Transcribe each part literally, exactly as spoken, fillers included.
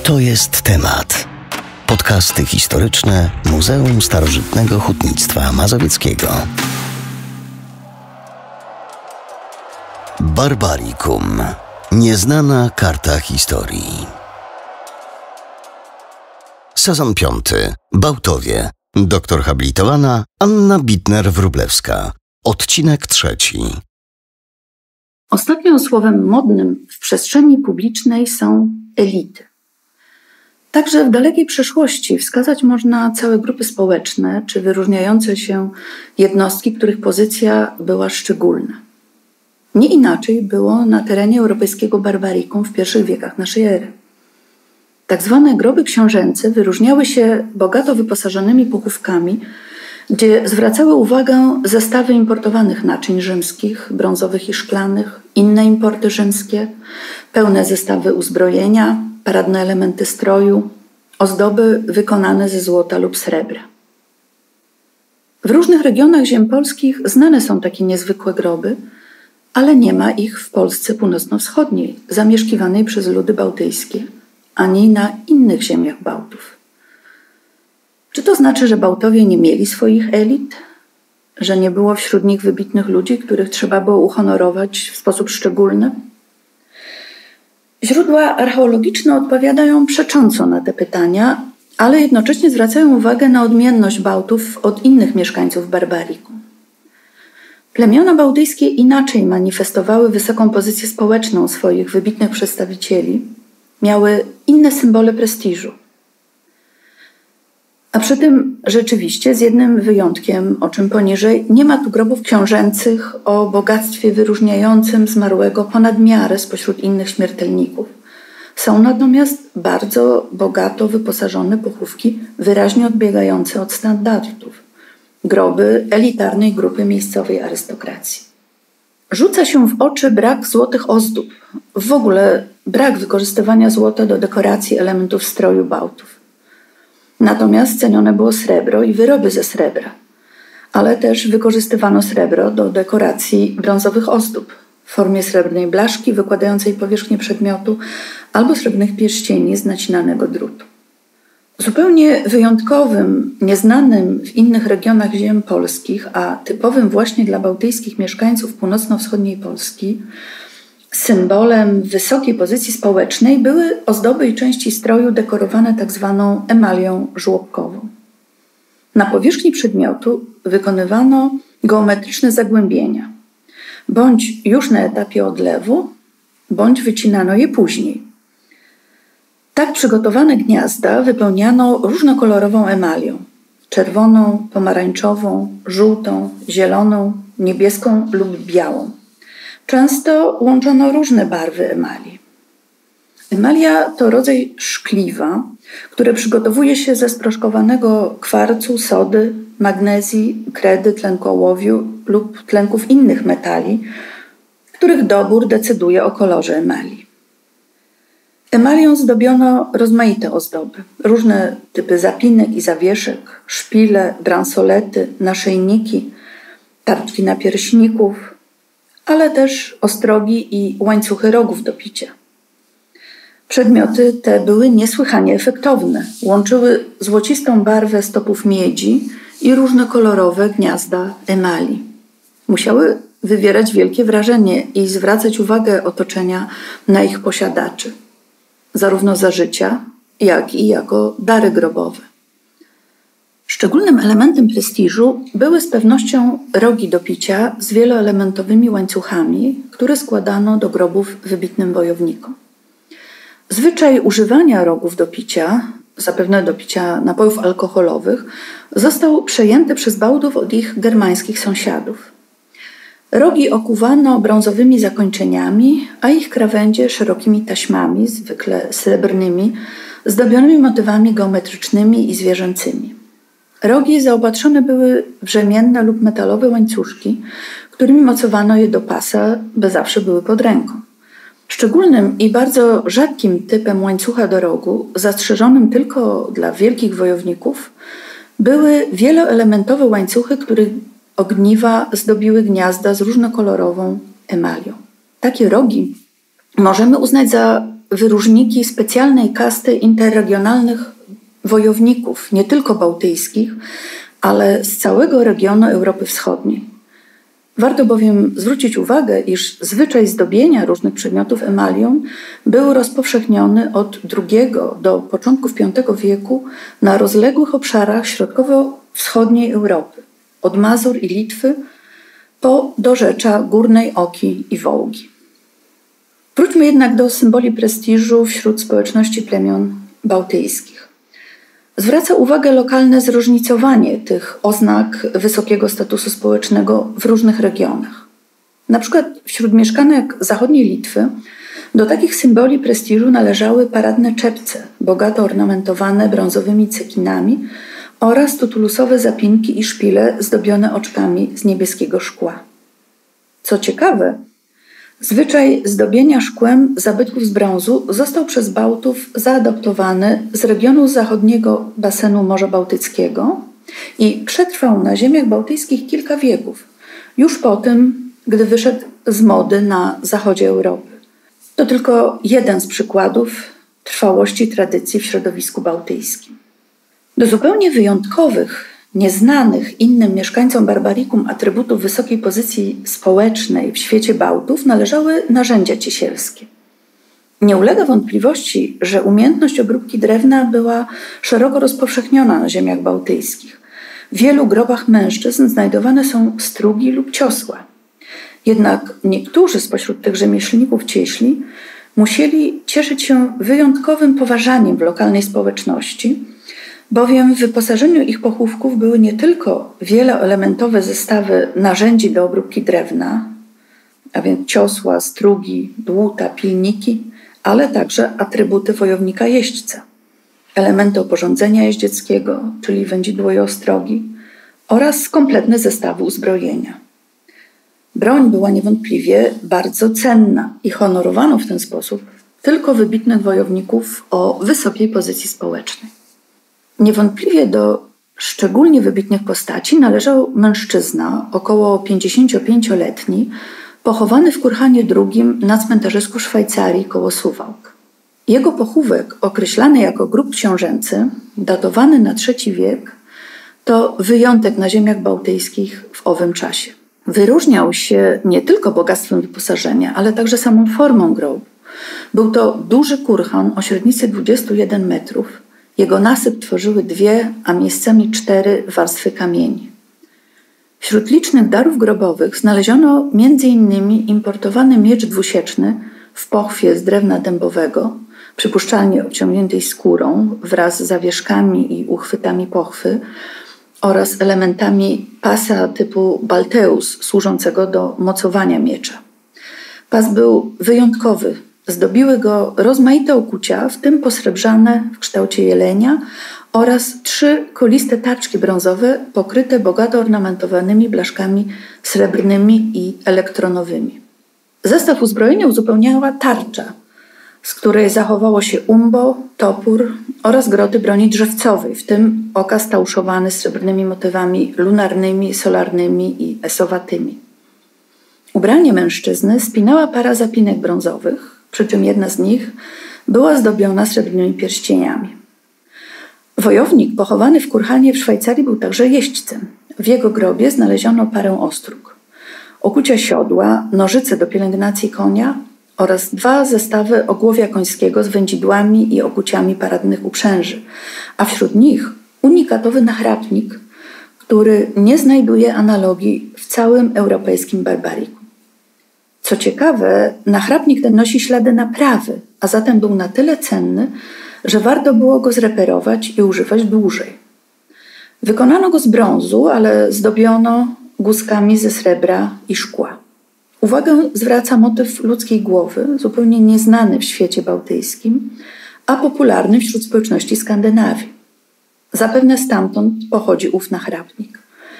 To jest temat. Podcasty historyczne Muzeum Starożytnego Hutnictwa Mazowieckiego. Barbaricum. Nieznana karta historii. Sezon piąty. Bałtowie. Doktor habilitowana Anna Bitner-Wróblewska. Odcinek trzeci. Ostatnio słowem modnym w przestrzeni publicznej są elity. Także w dalekiej przeszłości wskazać można całe grupy społeczne czy wyróżniające się jednostki, których pozycja była szczególna. Nie inaczej było na terenie europejskiego Barbaricum w pierwszych wiekach naszej ery. Tak zwane groby książęce wyróżniały się bogato wyposażonymi pochówkami, gdzie zwracały uwagę zestawy importowanych naczyń rzymskich, brązowych i szklanych, inne importy rzymskie, pełne zestawy uzbrojenia, paradne elementy stroju, ozdoby wykonane ze złota lub srebra. W różnych regionach ziem polskich znane są takie niezwykłe groby, ale nie ma ich w Polsce północno-wschodniej, zamieszkiwanej przez ludy bałtyjskie, ani na innych ziemiach Bałtów. Czy to znaczy, że Bałtowie nie mieli swoich elit? Że nie było wśród nich wybitnych ludzi, których trzeba było uhonorować w sposób szczególny? Źródła archeologiczne odpowiadają przecząco na te pytania, ale jednocześnie zwracają uwagę na odmienność Bałtów od innych mieszkańców Barbaricum. Plemiona bałtyjskie inaczej manifestowały wysoką pozycję społeczną swoich wybitnych przedstawicieli, miały inne symbole prestiżu. A przy tym rzeczywiście, z jednym wyjątkiem, o czym poniżej, nie ma tu grobów książęcych o bogactwie wyróżniającym zmarłego ponad miarę spośród innych śmiertelników. Są natomiast bardzo bogato wyposażone pochówki, wyraźnie odbiegające od standardów. Groby elitarnej grupy miejscowej arystokracji. Rzuca się w oczy brak złotych ozdób, w ogóle brak wykorzystywania złota do dekoracji elementów stroju Bałtów. Natomiast cenione było srebro i wyroby ze srebra, ale też wykorzystywano srebro do dekoracji brązowych ozdób w formie srebrnej blaszki wykładającej powierzchnię przedmiotu albo srebrnych pierścieni z nacinanego drutu. Zupełnie wyjątkowym, nieznanym w innych regionach ziem polskich, a typowym właśnie dla bałtyjskich mieszkańców północno-wschodniej Polski, symbolem wysokiej pozycji społecznej były ozdoby i części stroju dekorowane tak zwaną emalią żłobkową. Na powierzchni przedmiotu wykonywano geometryczne zagłębienia, bądź już na etapie odlewu, bądź wycinano je później. Tak przygotowane gniazda wypełniano różnokolorową emalią: czerwoną, pomarańczową, żółtą, zieloną, niebieską lub białą. Często łączono różne barwy emali. Emalia to rodzaj szkliwa, które przygotowuje się ze sproszkowanego kwarcu, sody, magnezji, kredy, tlenku ołowiu lub tlenków innych metali, których dobór decyduje o kolorze emali. Emalią zdobiono rozmaite ozdoby, różne typy zapinek i zawieszek, szpile, bransolety, naszyjniki, tarczki napierśników, ale też ostrogi i łańcuchy rogów do picia. Przedmioty te były niesłychanie efektowne. Łączyły złocistą barwę stopów miedzi i różnokolorowe gniazda emali. Musiały wywierać wielkie wrażenie i zwracać uwagę otoczenia na ich posiadaczy, zarówno za życia, jak i jako dary grobowe. Szczególnym elementem prestiżu były z pewnością rogi do picia z wieloelementowymi łańcuchami, które składano do grobów wybitnym wojownikom. Zwyczaj używania rogów do picia, zapewne do picia napojów alkoholowych, został przejęty przez Bałtów od ich germańskich sąsiadów. Rogi okuwano brązowymi zakończeniami, a ich krawędzie szerokimi taśmami, zwykle srebrnymi, zdobionymi motywami geometrycznymi i zwierzęcymi. Rogi zaopatrzone były w rzemienne lub metalowe łańcuszki, którymi mocowano je do pasa, by zawsze były pod ręką. Szczególnym i bardzo rzadkim typem łańcucha do rogu, zastrzeżonym tylko dla wielkich wojowników, były wieloelementowe łańcuchy, których ogniwa zdobiły gniazda z różnokolorową emalią. Takie rogi możemy uznać za wyróżniki specjalnej kasty interregionalnych wojowników, nie tylko bałtyckich, ale z całego regionu Europy Wschodniej. Warto bowiem zwrócić uwagę, iż zwyczaj zdobienia różnych przedmiotów emalią był rozpowszechniony od drugiego do początków piątego wieku na rozległych obszarach środkowo-wschodniej Europy, od Mazur i Litwy po dorzecza Górnej Oki i Wołgi. Wróćmy jednak do symboli prestiżu wśród społeczności plemion bałtyckich. Zwraca uwagę lokalne zróżnicowanie tych oznak wysokiego statusu społecznego w różnych regionach. Na przykład wśród mieszkanek zachodniej Litwy do takich symboli prestiżu należały paradne czepce, bogato ornamentowane brązowymi cekinami oraz tutulusowe zapinki i szpile zdobione oczkami z niebieskiego szkła. Co ciekawe, zwyczaj zdobienia szkłem zabytków z brązu został przez Bałtów zaadoptowany z regionu zachodniego basenu Morza Bałtyckiego i przetrwał na ziemiach bałtyckich kilka wieków, już po tym, gdy wyszedł z mody na zachodzie Europy. To tylko jeden z przykładów trwałości tradycji w środowisku bałtyckim. Do zupełnie wyjątkowych, nieznanych innym mieszkańcom Barbarikum atrybutów wysokiej pozycji społecznej w świecie Bałtów należały narzędzia ciesielskie. Nie ulega wątpliwości, że umiejętność obróbki drewna była szeroko rozpowszechniona na ziemiach bałtyckich. W wielu grobach mężczyzn znajdowane są strugi lub ciosła. Jednak niektórzy spośród tych rzemieślników cieśli musieli cieszyć się wyjątkowym poważaniem w lokalnej społeczności, bowiem w wyposażeniu ich pochówków były nie tylko wieloelementowe zestawy narzędzi do obróbki drewna, a więc ciosła, strugi, dłuta, pilniki, ale także atrybuty wojownika jeźdźca, elementy oporządzenia jeździeckiego, czyli wędzidło i ostrogi, oraz kompletne zestawy uzbrojenia. Broń była niewątpliwie bardzo cenna i honorowano w ten sposób tylko wybitnych wojowników o wysokiej pozycji społecznej. Niewątpliwie do szczególnie wybitnych postaci należał mężczyzna, około pięćdziesięciopięcioletni, pochowany w Kurhanie drugim na cmentarzysku Szwajcarii koło Suwałk. Jego pochówek, określany jako grób książęcy, datowany na trzeci wiek, to wyjątek na ziemiach bałtyckich w owym czasie. Wyróżniał się nie tylko bogactwem wyposażenia, ale także samą formą grobu. Był to duży kurhan o średnicy dwudziestu jeden metrów. Jego nasyp tworzyły dwie, a miejscami cztery warstwy kamieni. Wśród licznych darów grobowych znaleziono między innymi importowany miecz dwusieczny w pochwie z drewna dębowego, przypuszczalnie obciągniętej skórą wraz z zawieszkami i uchwytami pochwy oraz elementami pasa typu balteus służącego do mocowania miecza. Pas był wyjątkowy. Zdobiły go rozmaite okucia, w tym posrebrzane w kształcie jelenia oraz trzy koliste taczki brązowe pokryte bogato ornamentowanymi blaszkami srebrnymi i elektronowymi. Zestaw uzbrojenia uzupełniała tarcza, z której zachowało się umbo, topór oraz groty broni drzewcowej, w tym okaz tauszowany srebrnymi motywami lunarnymi, solarnymi i esowatymi. Ubranie mężczyzny spinała para zapinek brązowych, przy czym jedna z nich była zdobiona srebrnymi pierścieniami. Wojownik pochowany w Kurhanie w Szwajcarii był także jeźdźcem. W jego grobie znaleziono parę ostróg, okucia siodła, nożyce do pielęgnacji konia oraz dwa zestawy ogłowia końskiego z wędzidłami i okuciami paradnych uprzęży, a wśród nich unikatowy nachrapnik, który nie znajduje analogii w całym europejskim barbariku. Co ciekawe, nachrapnik ten nosi ślady naprawy, a zatem był na tyle cenny, że warto było go zreperować i używać dłużej. Wykonano go z brązu, ale zdobiono guzkami ze srebra i szkła. Uwagę zwraca motyw ludzkiej głowy, zupełnie nieznany w świecie bałtyckim, a popularny wśród społeczności Skandynawii. Zapewne stamtąd pochodzi ów nachrapnik.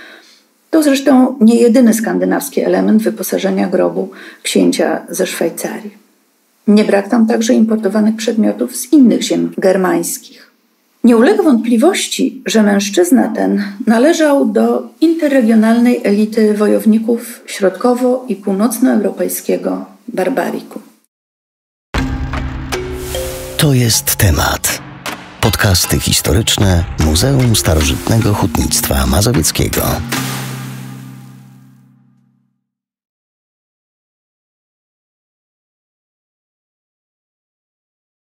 To zresztą nie jedyny skandynawski element wyposażenia grobu księcia ze Szwajcarii. Nie brak tam także importowanych przedmiotów z innych ziem germańskich. Nie ulega wątpliwości, że mężczyzna ten należał do interregionalnej elity wojowników środkowo- i północnoeuropejskiego barbariku. To jest temat. Podcasty historyczne Muzeum Starożytnego Hutnictwa Mazowieckiego.